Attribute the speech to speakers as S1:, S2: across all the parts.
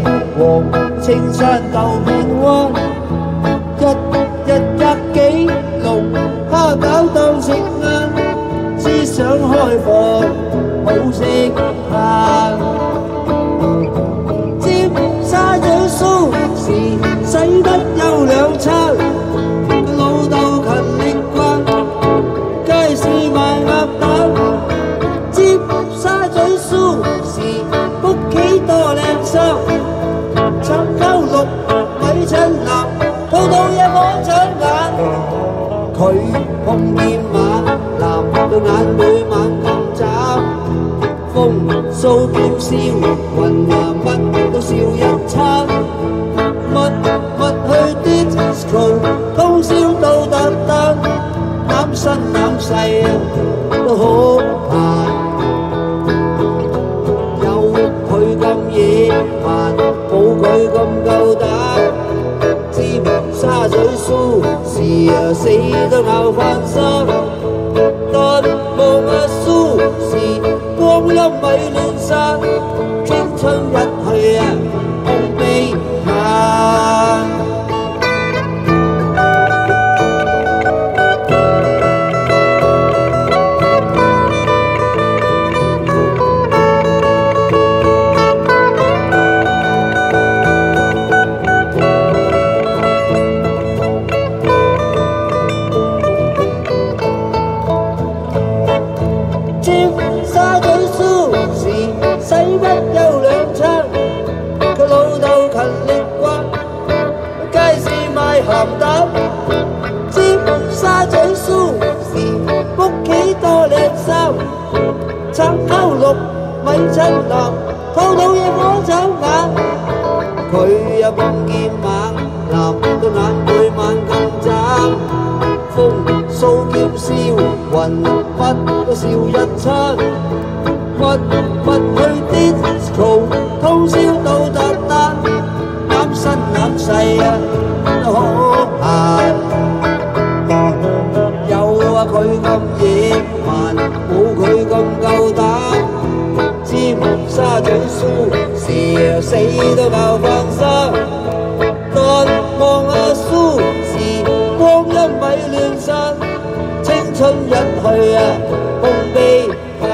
S1: 黃青山豆片灣，日日幾籠蝦餃當食晏，思想開放好食飯。尖沙咀蘇士使得有兩餐，老豆勤力慣，街市賣鴨蛋。尖沙咀蘇士屋企多靚衫，橙溝綠米襯藍，套套嘢放搶眼。佢碰見馬男對眼每晚咁眨，風騷劍笑雲啊乜都笑一餐，密去 disco 通宵到特登，攬身攬勢都好閒。有佢咁野蠻，冇佢咁夠膽。尖沙咀蘇士啊，死都咬翻生。但望啊蘇士，光陰咪亂散，青春一去啊，空悲嘆。尖沙咀蘇士使乜有兩餐，佢老豆勤力慣，街市賣鹹蛋。尖沙咀蘇士屋企多靚衫，橙溝綠米襯藍，套套嘢火炒眼。佢又碰見猛男對眼每晚咁眨，風騷劍笑雲乜都笑一餐，密去 disco 通宵到特登，攬身攬勢啊都好閒。有啊佢咁野蠻，冇佢咁夠膽。尖沙咀蘇士啊，死都咬翻生。但望啊蘇士，光陰咪亂散，青春一去啊，空悲嘆。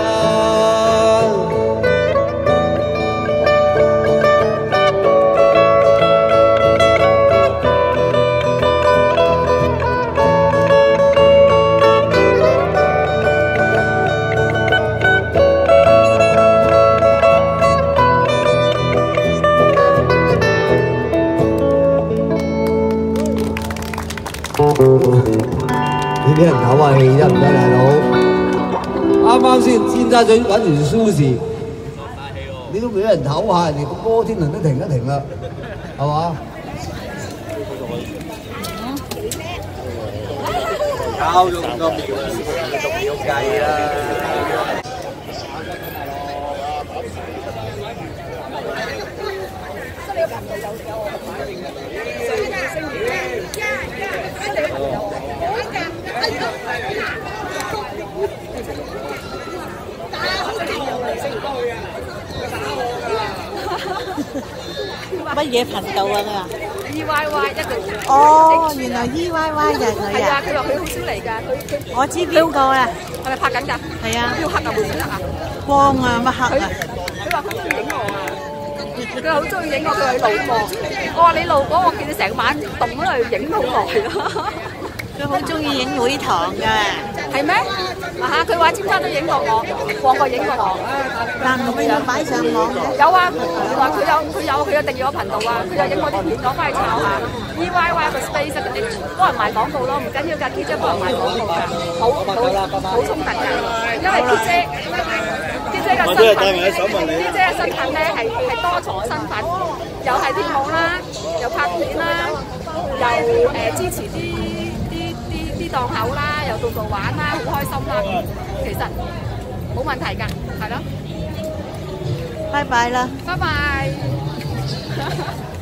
S2: 你俾人唞下氣得唔得，大佬？啱啱先尖沙咀揾完蘇士，你都俾人唞下，人哋個摩天輪都停一停啦，係嘛？
S3: 交咗咁多秒啦，仲要計啦。
S4: 乜嘢頻道啊？佢話
S5: EYY 一個字。
S4: 哦，原來 EYY 就係佢啊！
S5: 係啊，佢話佢好少嚟㗎，佢
S4: 我知邊個啦？
S5: 係咪拍緊㗎？
S4: 係啊，
S5: 要黑啊，會唔會得啊？
S4: 光啊，乜黑啊？
S5: 佢話佢中意影我啊！佢好中意影我，佢話你路過。我話你路過，我見你成晚動喺度影好耐啦。
S4: 佢好中意影會堂㗎。
S5: 係咩？啊佢話尖沙咀影過我，旺角影過我。
S4: 但係佢有擺上網嘅。
S5: 有啊，佢話佢有訂閱我頻道啊，佢有影我啲片，攞翻去炒下。EYY 個 space 嗰啲幫人賣廣告咯，唔緊要㗎 ，K 姐幫人賣廣告㗎，好衝突㗎，因為 K 姐嘅身份 ，K 姐嘅身份咧係多重身份，又係跳舞啦，又拍片啦，又支持啲檔口啦，又到度玩啦，好開心啦，其實冇問題㗎，係咯。
S4: 拜拜啦！
S5: 拜拜。